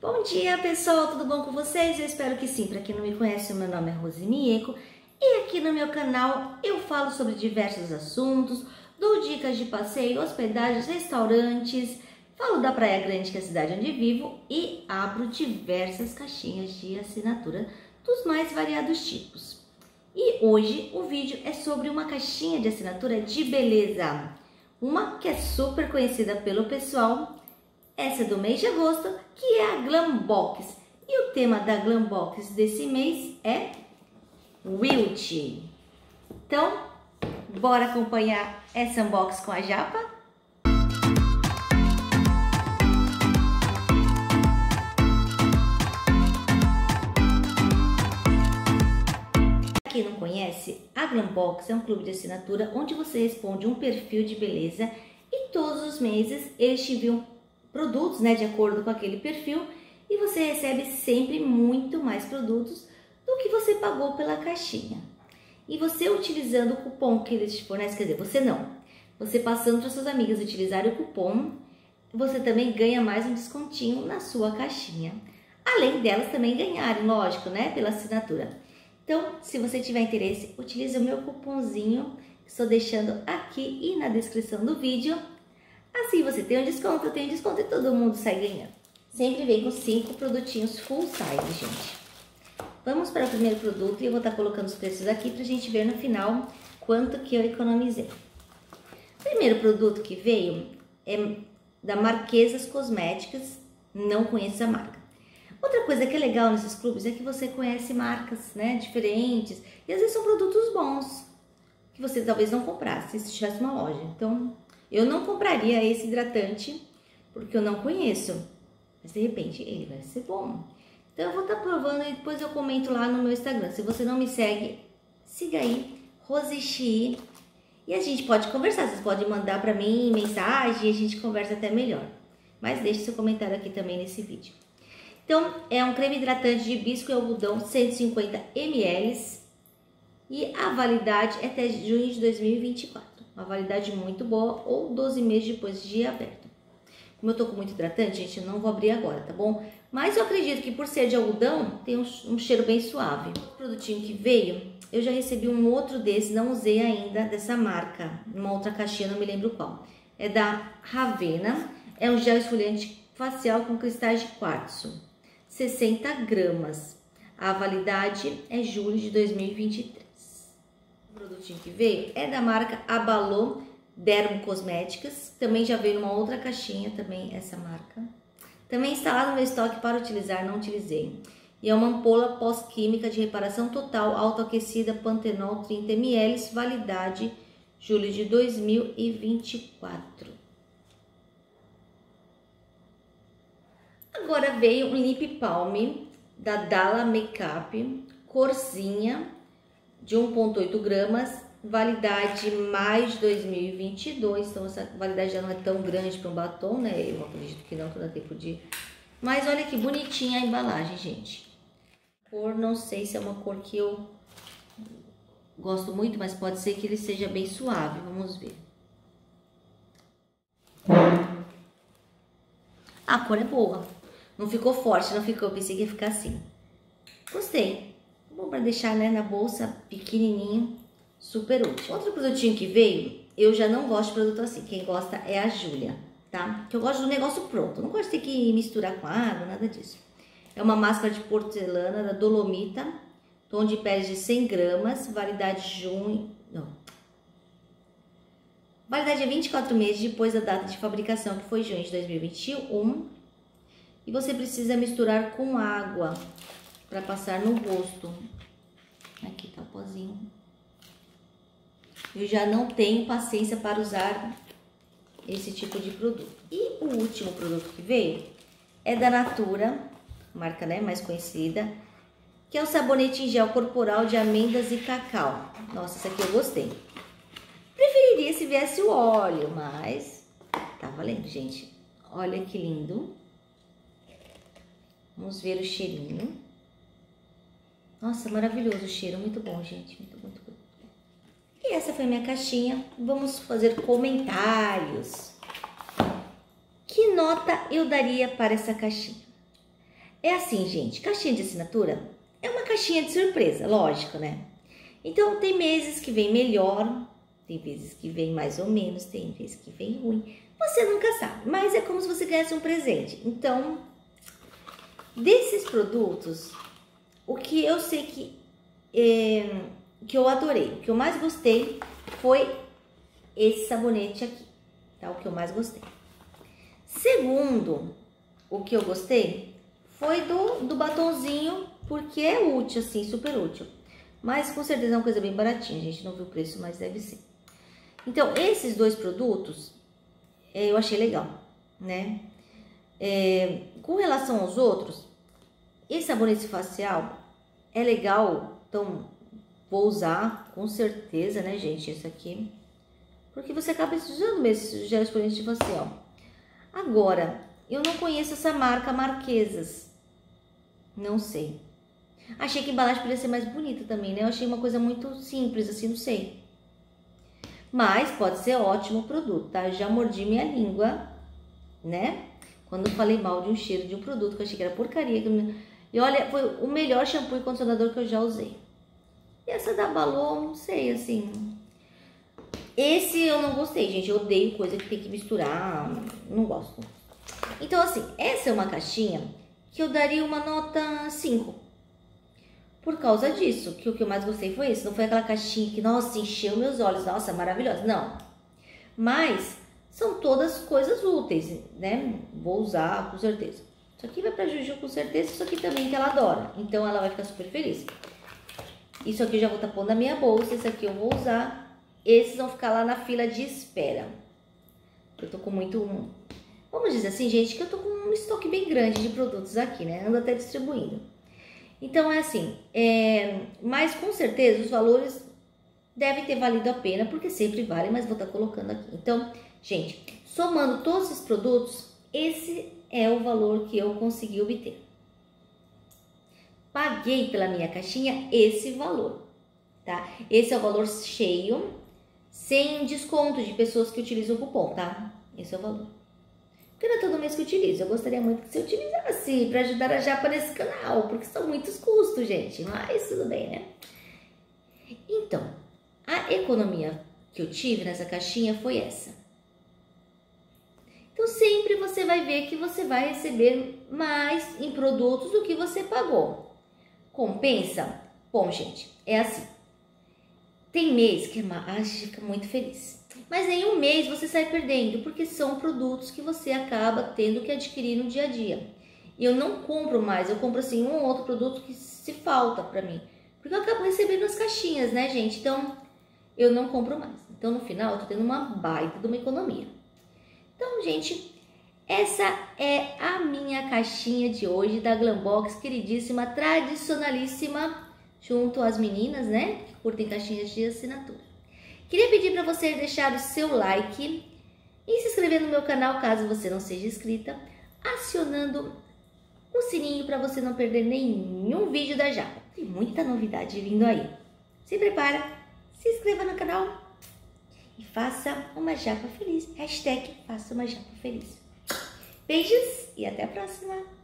Bom dia, pessoal, tudo bom com vocês? Eu espero que sim. Para quem não me conhece, o meu nome é Rose Mieco e aqui no meu canal eu falo sobre diversos assuntos, dou dicas de passeio, hospedagens, restaurantes, falo da Praia Grande, que é a cidade onde vivo, e abro diversas caixinhas de assinatura dos mais variados tipos. E hoje o vídeo é sobre uma caixinha de assinatura de beleza, uma que é super conhecida pelo pessoal. Essa é do mês de agosto, que é a Glam Box. E o tema da Glam Box desse mês é Wilt. Então, bora acompanhar essa unboxing com a Japa? Quem não conhece, a Glam Box é um clube de assinatura onde você responde um perfil de beleza e todos os meses eles te enviam produtos, de acordo com aquele perfil, e você recebe sempre muito mais produtos do que você pagou pela caixinha. E você utilizando o cupom que eles te fornecem, quer dizer, você passando para suas amigas utilizarem o cupom, você também ganha mais um descontinho na sua caixinha. Além delas também ganharem, lógico, pela assinatura. Então, se você tiver interesse, utilize o meu cupomzinho que estou deixando aqui e na descrição do vídeo. Assim você tem um desconto, eu tenho desconto e todo mundo sai ganhando. Sempre vem com 5 produtinhos full size, gente. Vamos para o primeiro produto e eu vou estar colocando os preços aqui para a gente ver no final quanto que eu economizei. O primeiro produto que veio é da Marquesas Cosméticas, não conheço a marca. Outra coisa que é legal nesses clubes é que você conhece marcas, diferentes, e às vezes são produtos bons, que você talvez não comprasse se tivesse uma loja. Então, eu não compraria esse hidratante, porque eu não conheço, mas de repente ele vai ser bom. Então eu vou estar provando e depois eu comento lá no meu Instagram. Se você não me segue, siga aí, Rose Chi, e a gente pode conversar. Vocês podem mandar para mim mensagem e a gente conversa até melhor. Mas deixe seu comentário aqui também nesse vídeo. Então, é um creme hidratante de hibisco e algodão, 150 ml, e a validade é até junho de 2024. Uma validade muito boa, ou 12 meses depois de aberto. Como eu tô com muito hidratante, gente, eu não vou abrir agora, tá bom? Mas eu acredito que por ser de algodão, tem um cheiro bem suave. O produtinho que veio, eu já recebi um outro desse, não usei ainda, dessa marca, uma outra caixinha, não me lembro qual. É da Ravena, é um gel esfoliante facial com cristais de quartzo, 60 gramas. A validade é julho de 2023. O produtinho que veio é da marca Abalô Dermocosméticas, também já veio numa outra caixinha, também essa marca. Também está lá no meu estoque para utilizar, não utilizei. E é uma ampola pós-química de reparação total, autoaquecida, Pantenol 30 ml, validade julho de 2024. Agora veio um lip balm da Dalla Makeup, corzinha, de 1,8 gramas, validade mais de 2022, então essa validade já não é tão grande para um batom, eu acredito que não dá tempo de... Mas olha que bonitinha a embalagem, gente. Cor, não sei se é uma cor que eu gosto muito, mas pode ser que ele seja bem suave, vamos ver. A cor é boa, não ficou forte, não ficou, pensei que ia ficar assim. Gostei. Bom para deixar na bolsa, pequenininho, super útil. Outro produtinho que veio, eu já não gosto de produto assim. Quem gosta é a Júlia, tá? Que eu gosto do negócio pronto. Não gosto de ter que misturar com água, nada disso. É uma máscara de porcelana da Dolomita, tom de pele de 100 gramas, validade junho... Não. Validade é 24 meses depois da data de fabricação, que foi junho de 2021. E você precisa misturar com água para passar no rosto. Aqui tá o pozinho. Eu já não tenho paciência para usar esse tipo de produto. E o último produto que veio é da Natura, marca mais conhecida, que é o sabonete em gel corporal de amêndoas e cacau. Nossa, esse aqui eu gostei. Preferiria se viesse o óleo, mas tá valendo, gente. Olha que lindo. Vamos ver o cheirinho. Nossa, maravilhoso o cheiro, muito bom, gente, muito bom. E essa foi minha caixinha, vamos fazer comentários. Que nota eu daria para essa caixinha? é assim, gente, caixinha de assinatura é uma caixinha de surpresa, lógico, né? Então, tem meses que vem melhor, tem vezes que vem mais ou menos, tem vezes que vem ruim. Você nunca sabe, mas é como se você ganhasse um presente. Então, desses produtos, o que eu sei que eu adorei, o que eu mais gostei foi esse sabonete aqui, tá? O que eu mais gostei. Segundo, o que eu gostei foi do batonzinho, porque é útil, assim, super útil. Mas com certeza é uma coisa bem baratinha, a gente não viu o preço, mas deve ser. Então, esses dois produtos, eu achei legal, né? Com relação aos outros, esse sabonete facial é legal, então vou usar com certeza, né, gente, esse aqui. Porque você acaba usando mesmo esse gel esfoliante facial. Agora, eu não conheço essa marca Marquesas. Não sei. Achei que a embalagem podia ser mais bonita também, né? Eu achei uma coisa muito simples, assim, não sei. Mas pode ser ótimo produto, tá? Eu já mordi minha língua, né? Quando eu falei mal de um cheiro de um produto que eu achei que era porcaria. E olha, foi o melhor shampoo e condicionador que eu já usei. E essa da Balô, não sei, assim... Esse eu não gostei, gente. Eu odeio coisa que tem que misturar. Não gosto. Então, assim, essa é uma caixinha que eu daria uma nota 5. Por causa disso, que o que eu mais gostei foi isso. Não foi aquela caixinha que, nossa, encheu meus olhos. Nossa, maravilhosa. Não. Mas são todas coisas úteis, né? Vou usar, com certeza. Isso aqui vai pra Juju, com certeza. Isso aqui também que ela adora. Então, ela vai ficar super feliz. Isso aqui eu já vou estar pondo na minha bolsa. Esse aqui eu vou usar. Esses vão ficar lá na fila de espera. Eu tô com muito... Vamos dizer assim, gente, que eu tô com um estoque bem grande de produtos aqui, né? Ando até distribuindo. Então, é assim, mas com certeza os valores devem ter valido a pena, porque sempre vale, mas vou estar colocando aqui. Então, gente, somando todos esses produtos, esse é o valor que eu consegui obter. Paguei pela minha caixinha esse valor, tá? Esse é o valor cheio, sem desconto de pessoas que utilizam o cupom, tá? Esse é o valor. Porque não é todo mês que eu utilizo. Eu gostaria muito que você utilizasse para ajudar a Japa nesse canal, porque são muitos custos, gente. Mas tudo bem, né? Então, a economia que eu tive nessa caixinha foi essa. Então, sempre você vai ver que você vai receber mais em produtos do que você pagou. Compensa? Bom, gente, é assim. Tem mês que a gente fica muito feliz. Mas nenhum mês você sai perdendo, porque são produtos que você acaba tendo que adquirir no dia a dia. E eu não compro mais, eu compro assim um ou outro produto que se falta pra mim. Porque eu acabo recebendo as caixinhas, né, gente? Então, eu não compro mais. Então, no final, eu tô tendo uma baita de uma economia. Então, gente, essa é a minha caixinha de hoje da Glambox, queridíssima, tradicionalíssima, junto às meninas, né, que curtem caixinhas de assinatura. Queria pedir para você deixar o seu like e se inscrever no meu canal, caso você não seja inscrita, acionando o sininho para você não perder nenhum vídeo da Japa. Tem muita novidade vindo aí. Se prepara, se inscreva no canal e faça uma Japa feliz. #faça uma Japa feliz. Beijos e até a próxima!